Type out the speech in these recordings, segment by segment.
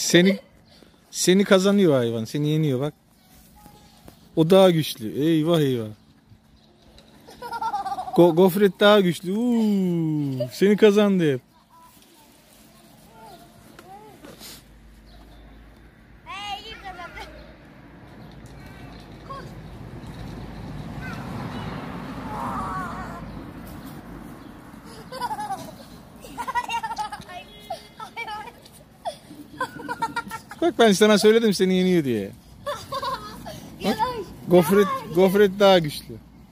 Seni kazanıyor hayvan. Seni yeniyor bak. O daha güçlü. Eyvah eyvah. Gofret daha güçlü. Seni kazandı hep. Bak ben sana söyledim seni yeniyor diye. Bak, Gofret daha güçlü.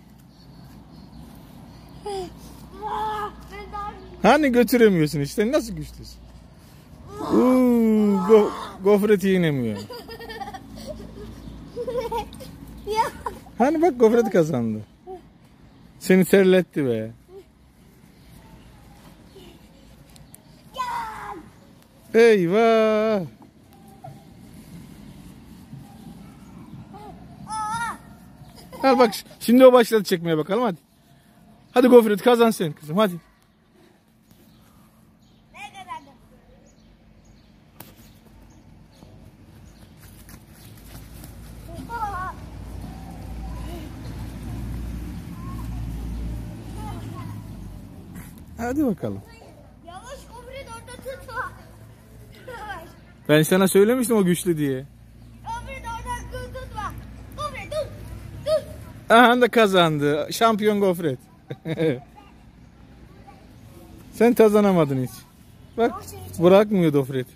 Hani götüremiyorsun işte, nasıl güçlüsün? Gofret yenemiyor. Hani bak Gofret kazandı. Seni terletti be. Eyvah. Al bak şimdi o başladı çekmeye, bakalım hadi. Hadi Gofret kazan sen kızım hadi. Hadi bakalım. Yavaş Gofret, orada tutma. Ben sana söylemiştim o güçlü diye. Gofret orada tutma. Gofret dur. Aha da kazandı. Şampiyon Gofret. Sen kazanamadın hiç. Bak bırakmıyor Gofret.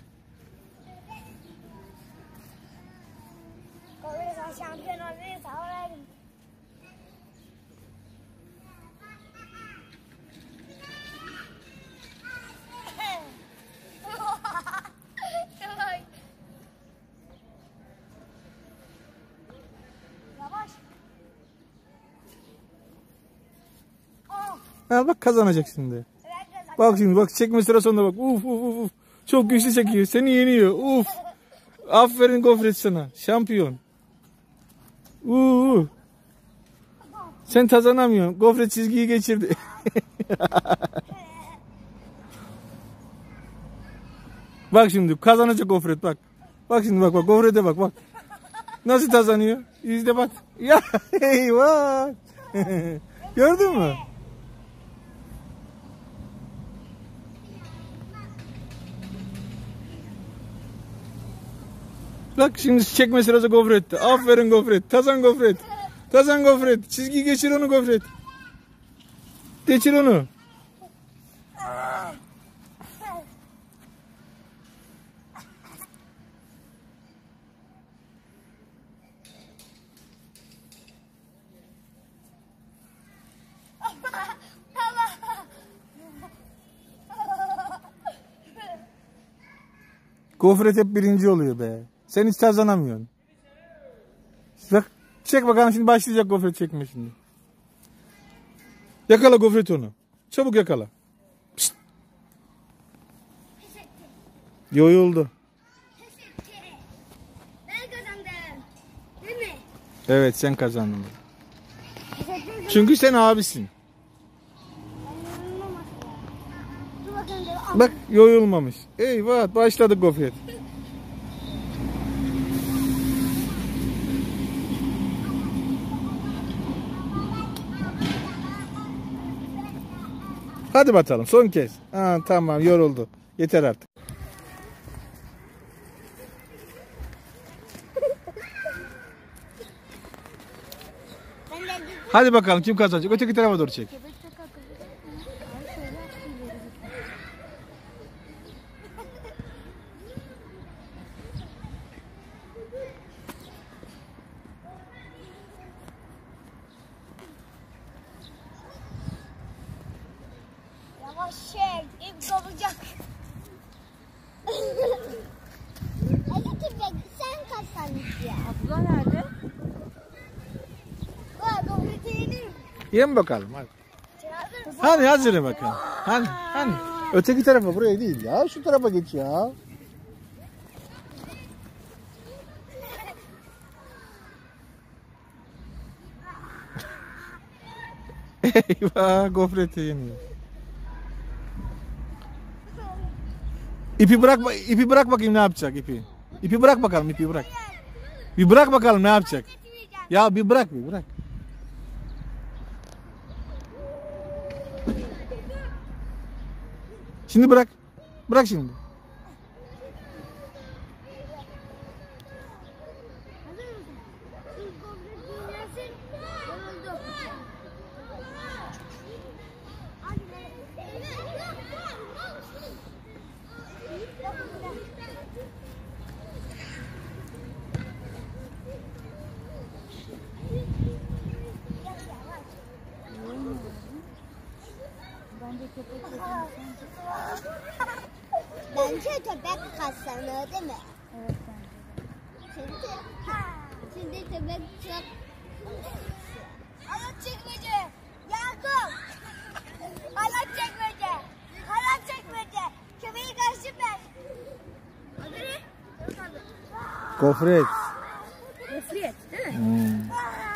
Gofret sen şampiyon olmayı sağlayalım. Yavaş. Ha bak kazanacak şimdi. Bak şimdi bak çekme sırasında bak. Uf. Çok güçlü çekiyor. Seni yeniyor. Uf. Aferin Gofret sana. Şampiyon. Sen kazanamıyorsun. Gofret çizgiyi geçirdi. Bak şimdi kazanacak Gofret bak. Bak şimdi bak Gofret'e bak. Nasıl kazanıyor? İzle bak. Ya eyvah. Gördün mü? Bak şimdi çekme sırası Gofret'te. Aferin Gofret. Kazan Gofret. Kazan Gofret. Çizgi geçir onu Gofret. Geçir onu. Gofret hep birinci oluyor be. Sen hiç kazanamıyorsun. Bak çek bakalım şimdi başlayacak Gofret çekme şimdi. Yakala Gofret onu. Çabuk yakala. Pişt. Yoyuldu. Ben kazandım. Değil mi? Evet sen kazandın. Çünkü sen abisin. Bak yoyulmamış. Eyvah başladı Gofret. Hadi bakalım son kez. Tamam yoruldu. Yeter artık. Hadi bakalım kim kazanacak? Öteki tarafa doğru çek. Yavaş çek, ip olacak. Hadi Tübek, sen kazandın ya. Abla nerede? Var, Gofret'i yenir mi? Yem bakalım hadi. Hadi hazırım bakalım. Hani. Öteki tarafa, buraya değil ya. Şu tarafa geç ya. Eyvah Gofret'i yeniyor. İpi bırak bakayım ne yapacak ipi. İpi bırak bakalım, ipi bırak. Bir bırak bakalım ne yapacak. Ya bir bırak, bir bırak. Şimdi bırak. Bırak şimdi. Bence köpek kaslanıyor değil mi? Evet bence de. Şimdi köpek çok... Halat çekmece! Yakup! Halat çekmece! Halat çekmece! Köpeği kaçtım ben! Adı ne? Gofret. Gofret değil mi? Hmm.